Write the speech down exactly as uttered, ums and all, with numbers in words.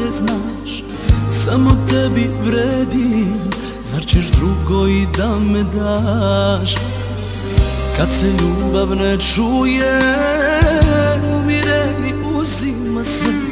ne znaš, samo tebi vredim, zar ćeš drugo i da me daš? Kad se ljubav ne čuje, umire i uzima sve.